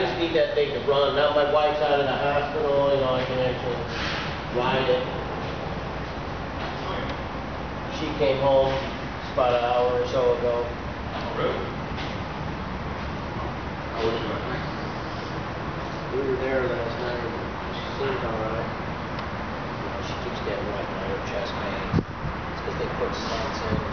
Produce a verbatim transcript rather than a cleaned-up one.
just need that thing to run. Now my wife's out of the hospital, you know, I can actually ride it. She came home about an hour or so ago. Oh, really? How was your night? We were there last night. She seemed alright. You know, she keeps getting right by her chest pain. It's because they put stents in.